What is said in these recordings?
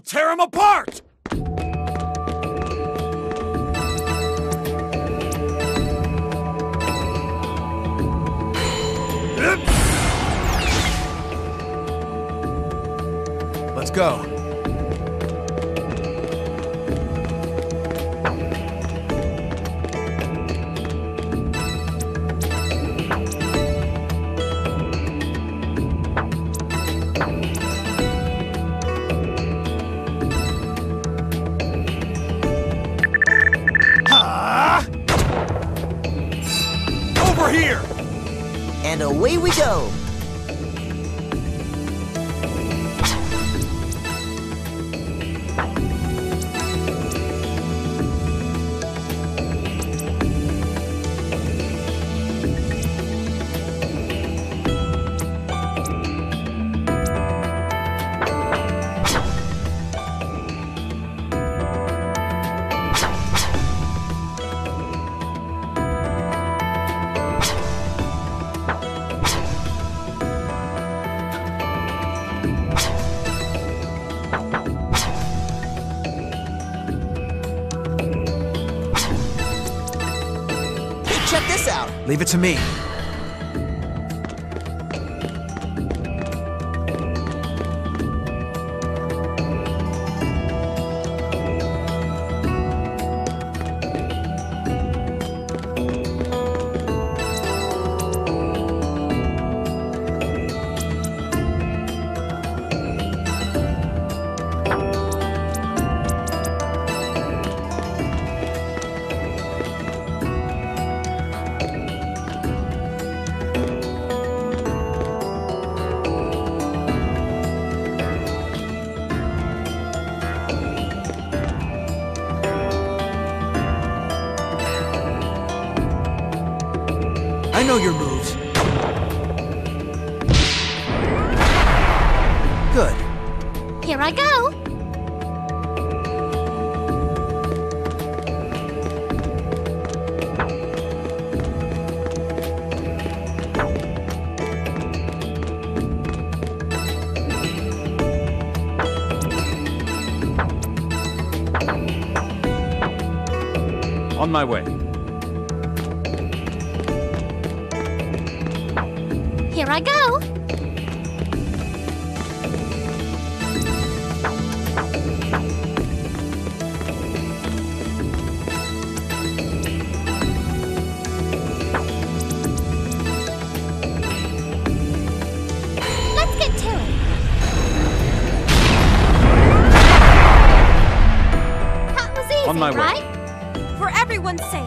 tear him apart! Let's go. Over here! And away we go. Check this out. Leave it to me. I know your moves. Good. Here I go. On my way. Here I go. Let's get to it. That was easy, On my way. right? For everyone's sake.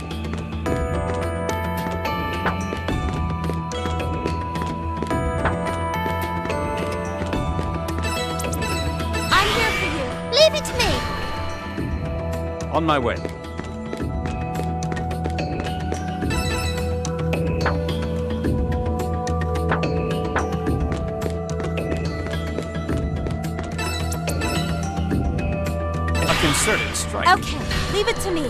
Leave it to me. On my way. A concerted strike. Okay, leave it to me.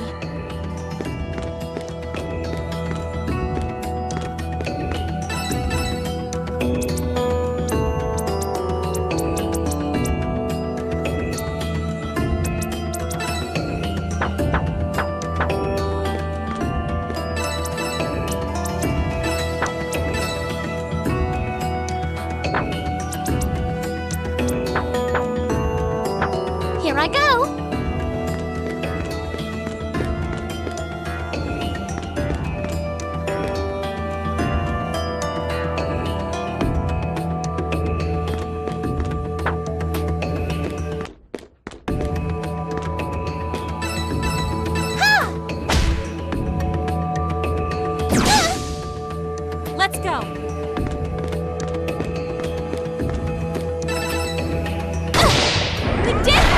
Here I go. Let's go. We did it!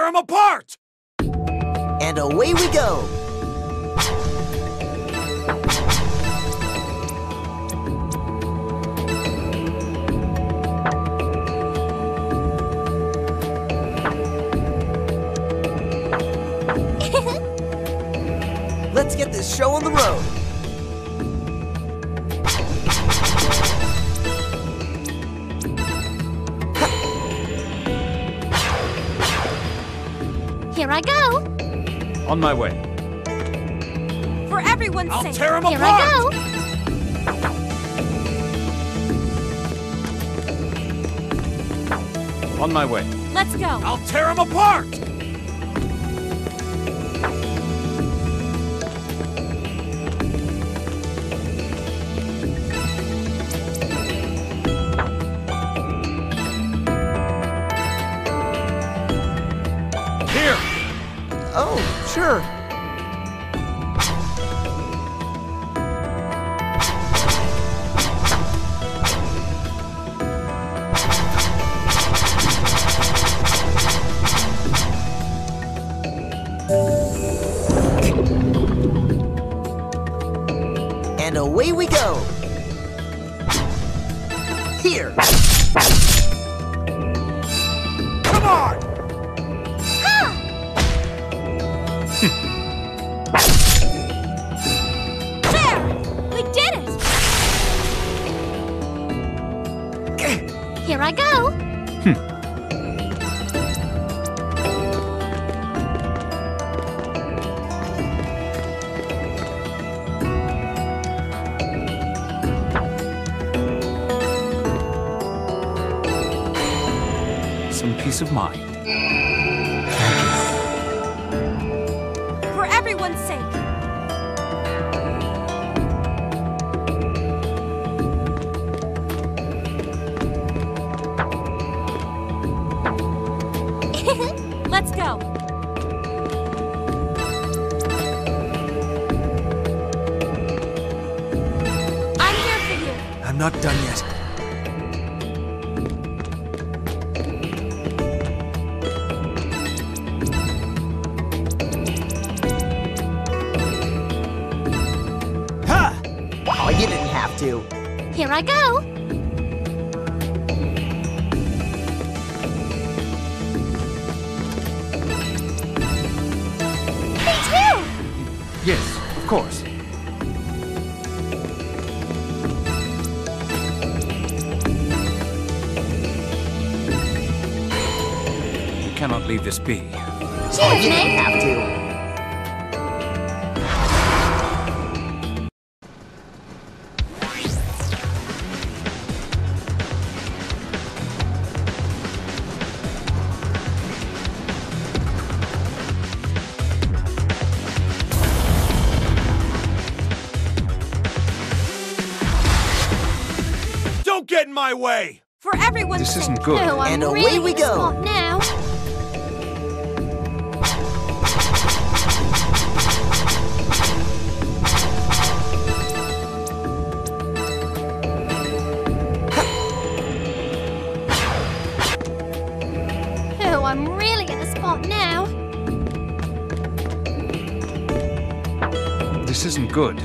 them apart! And away we go. Let's get this show on the road. Here I go. On my way. For everyone's I'll sake. tear 'em Here apart! I go. On my way. Let's go. I'll tear them apart! Here! Oh, sure. And away we go. Here. Come on! There! We did it! Here I go. Some peace of mind. For everyone's sake. Let's go. I'm here for you. I'm not done yet. Ha! Oh, you didn't have to. Here I go. Me too. Yes, of course. You cannot leave this be. Oh, Cheers, you didn't mate. have to. Don't get in my way! For everyone's This sake. isn't good. No, I'm And away really we in a go. spot now. Oh, I'm really in a spot now. This isn't good.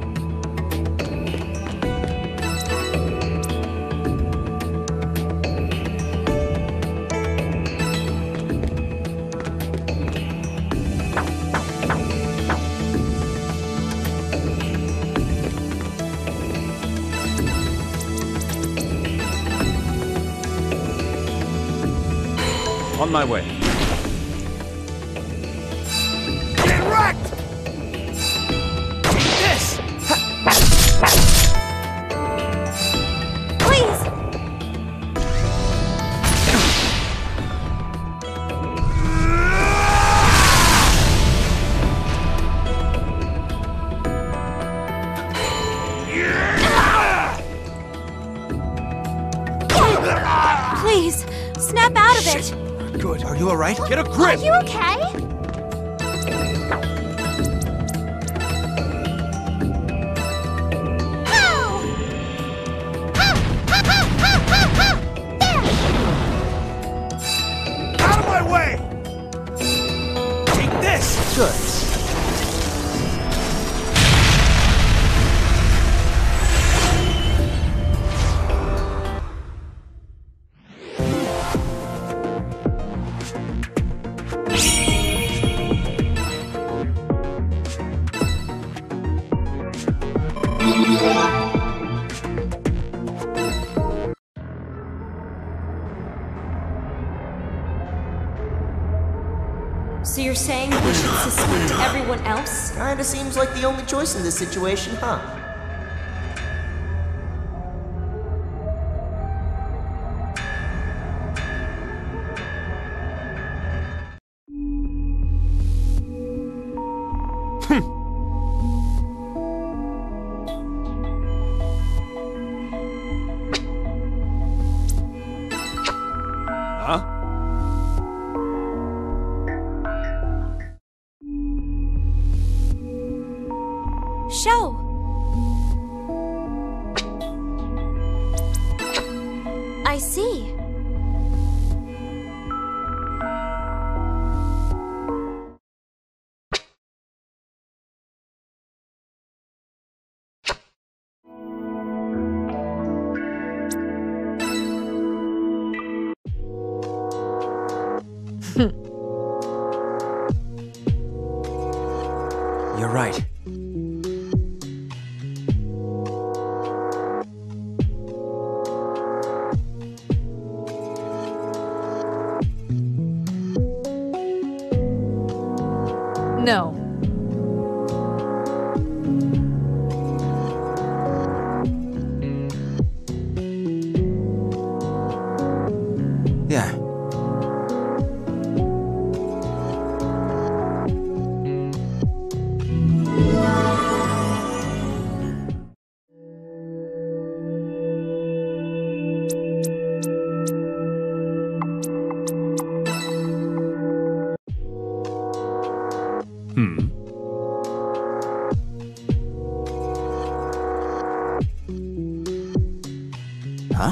On my way. Get wrecked! This! Please! Please, snap out of it! Good. Are you all right? Get a Are grip! you okay? Ow! Ha! Ha! Ha! Ha! Ha! There! Out of my way! So you're saying we should suspect everyone else? Kinda seems like the only choice in this situation, huh? Huh? Show. I see. You're right. No. Yeah. Hmm. Huh?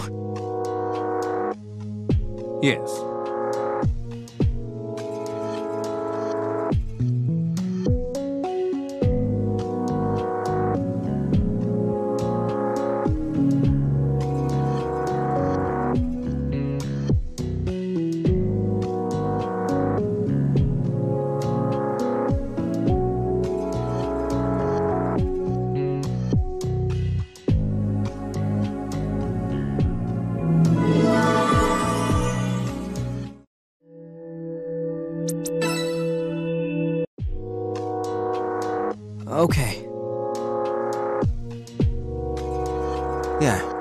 Yes. Okay. Yeah.